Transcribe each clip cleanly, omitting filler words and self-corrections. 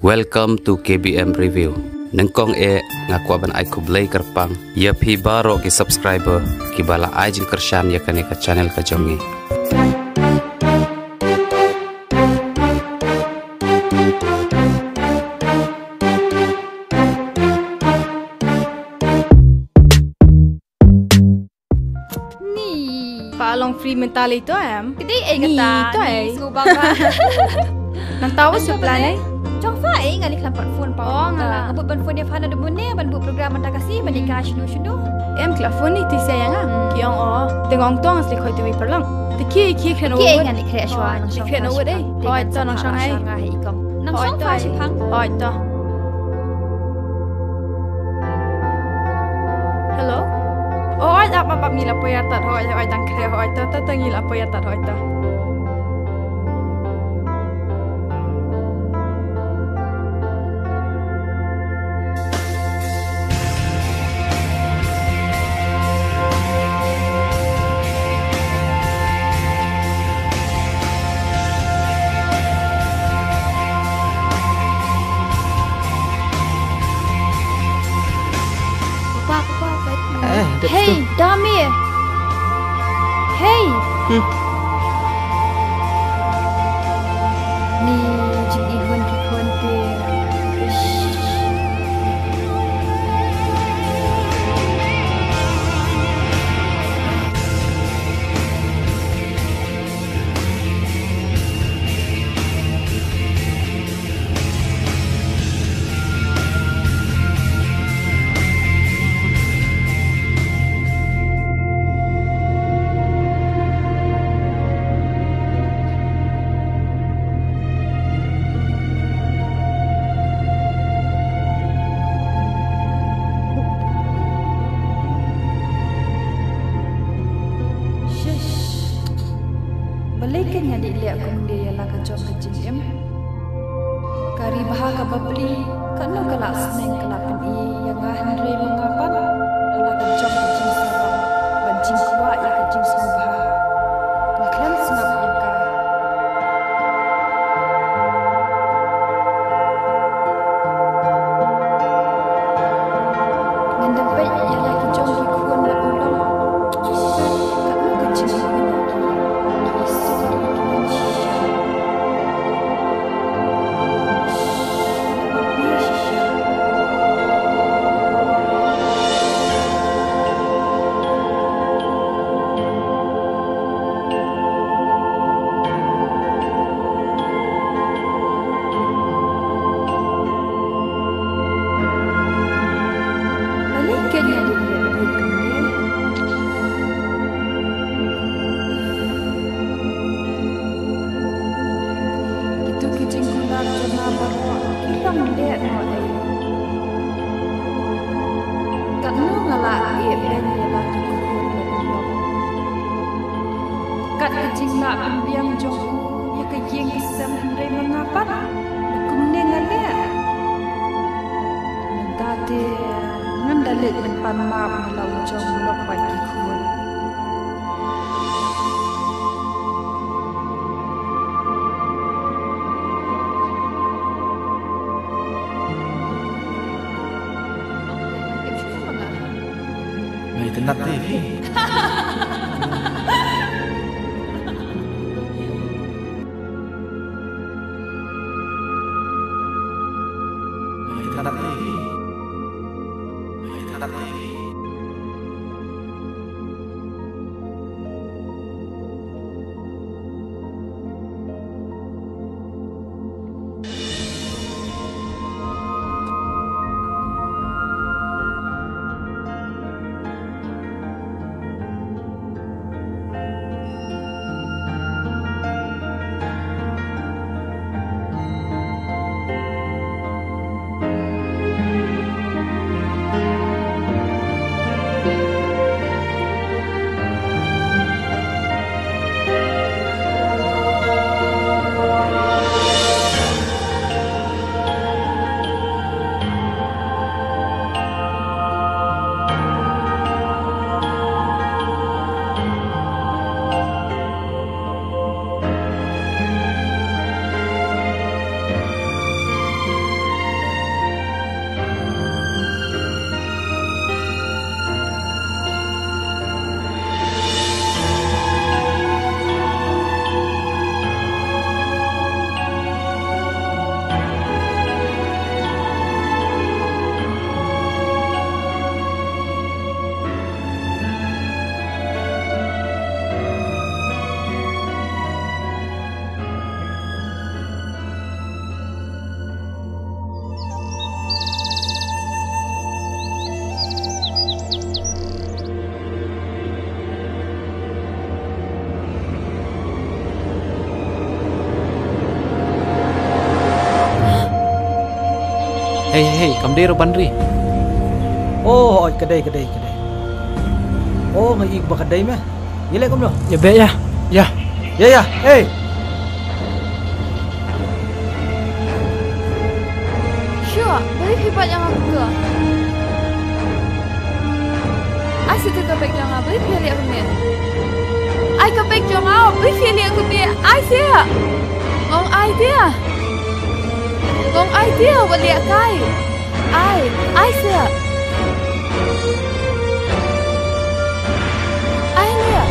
Welcome to KBM Review. Nengkong ngakwa ban ai kublai kerpang. Ya pi baro ki subscriber ki bala ai jin kershan ya kane ka channel ka jongi. Long free mental itu Kedi kata itu Subang Nang tahu sebelah ni Jong fa ngali kelampat phone pa. Oh ngala Ngabut ban phone dia fana de mune ban bu program ta kasi ban ka shunu. Telefon ni ti sayang Kiong tengong tong asli khoi tu perlang. Tiki kena Ki ngali kre shwa. Kena wud Hoi ta nang Shanghai. Nang Song fa shi phang. Hoi ta. Hello. Hoi apa ni la poya tat hoi dang kre hoi ta tangi la poya tat hoi ta. Hey, Damir. Hey. Ni jin ihun ki khon te. Balikan yang dilihat kemudian ialah kacau kejim Kari bahaga babli Kano galak seneng kelapan yang ngahendre mengapan Hala kacau kejim sabang Banjim kuat ya kejim semua bahag Ngaklan sengap yaka Ngendempet ialah kacau dikuan dan ulang Kano kejim Kat kejing nak biang jong ya kejing kesem hendai mengapat kumne ngale tadi ngandalit menpan map melau jong lok pagi kuat May tenat TV. Tanah TV. Tanah TV. Hei, kamdero bandri. Oh, kedai. Oh, ngai ba kedai meh? Gile kom lo. Ya be ya. Ya. Hey. Sure, beri hebat yang aku ke. Ai situ kebek jangan beri pilih aku ni. Ai kebek jangan beri pilih aku ni. Ai sia. Ngong ai dia. Ngong ai dia boleh lihat kai. Ai sia. Ai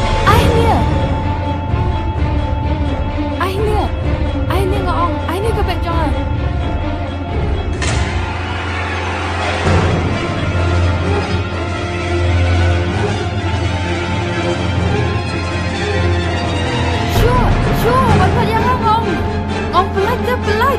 ni ngong. Ai ni kebek jangan. Sure, buat yang ngong. Ngong pelat ke pelat.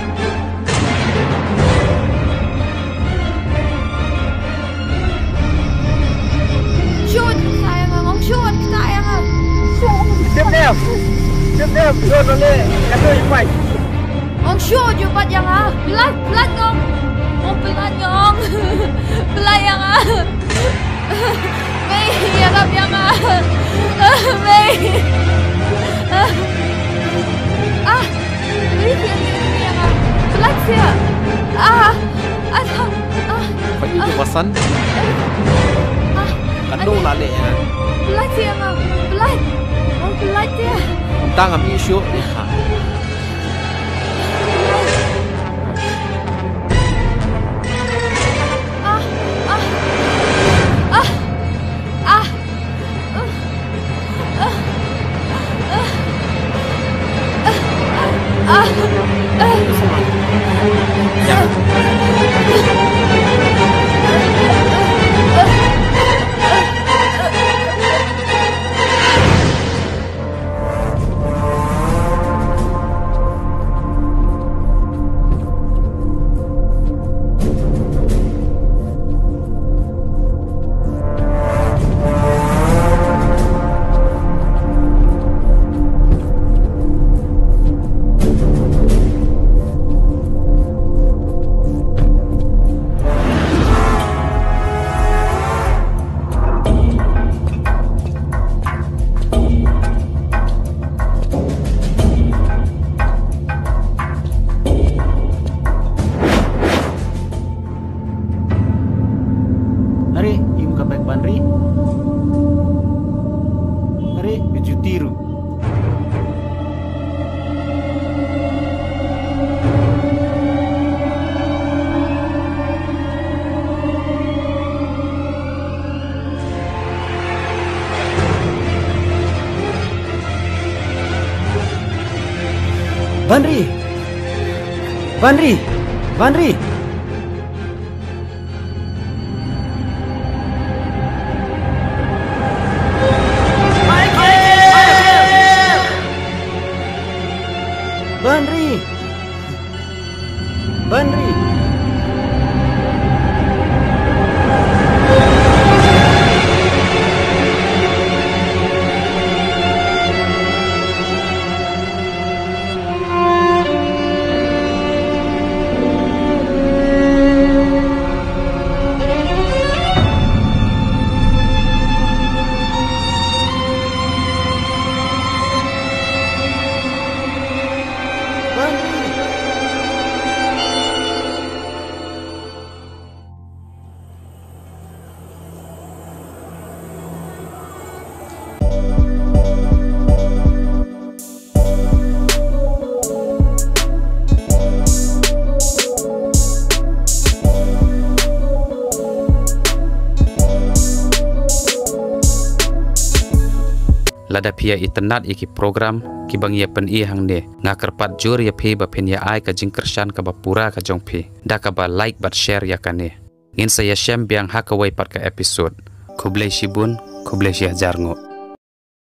Sure, sayang ngong. Sure, sayang. Siap. Dua boleh. Kado yang baik. Ngong sure je buat yang pelat ngong. Ngong pelat ngong. Pelat yang Mei, ya rap yang Mei. Ini yang pelat sia. Pagi tu pasan. Kado lale ya. Pelat sia ngong. Pelat. Ngong pelat dia. Tang am isu ni ha. Bandri. Lada pia internet iki program ki bang ya pen i hang ne ngakerpat jur ya phe ba pen ya ai ka jingkershan ka bapura ka jong phe da ka ba like bat share ya kane ngin saya shem biang hakawai pat ka episode kublai shibun kublai shih jarngo